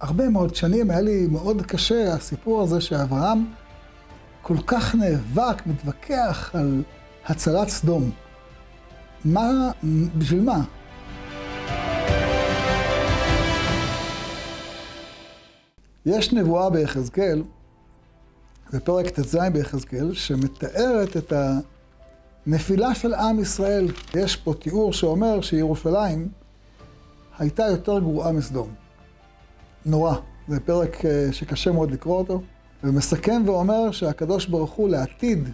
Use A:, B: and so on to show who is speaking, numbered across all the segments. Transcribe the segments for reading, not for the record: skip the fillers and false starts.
A: הרבה מאוד שנים היה לי מאוד קשה הסיפור הזה שאברהם כל כך נאבק, מתווכח על הצלת סדום. בשביל מה? יש נבואה ביחזקאל, בפרק ט"ז ביחזקאל, שמתארת את הנפילה של עם ישראל. יש פה תיאור שאומר שירושלים הייתה יותר גרועה מסדום. נורא. זה פרק שקשה מאוד לקרוא אותו, ומסכם ואומר שהקדוש ברוך הוא לעתיד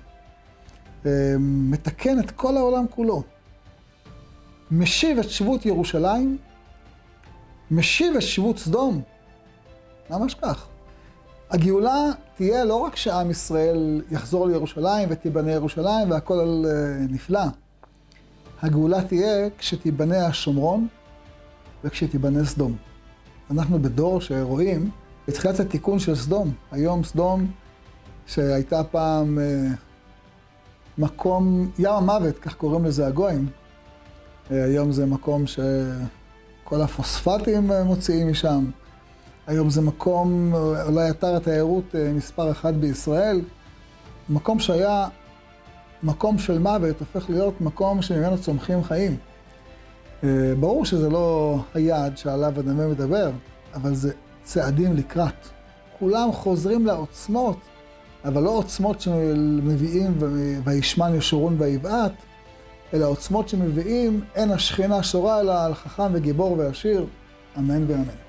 A: מתקן את כל העולם כולו. משיב את שבות ירושלים, משיב את שבות סדום. ממש כך. הגאולה תהיה לא רק שעם ישראל יחזור לירושלים ותיבנה ירושלים והכל נפלא. הגאולה תהיה כשתיבנה השומרון וכשתיבנה סדום. אנחנו בדור שרואים את תחילת התיקון של סדום. היום סדום שהייתה פעם מקום ים המוות, כך קוראים לזה הגויים. היום זה מקום שכל הפוספטים מוציאים משם. היום זה מקום, אולי אתר התיירות מספר 1 בישראל. מקום שהיה מקום של מוות הופך להיות מקום שממנו צומחים חיים. ברור שזה לא היעד שעליו הנביא מדבר, אבל זה צעדים לקראת. כולם חוזרים לעוצמות, אבל לא עוצמות שמביאים וישמן ישורון ויבעט, אלא עוצמות שמביאים אין השכינה שורה אלא על חכם וגיבור ועשיר, אמן ואמן.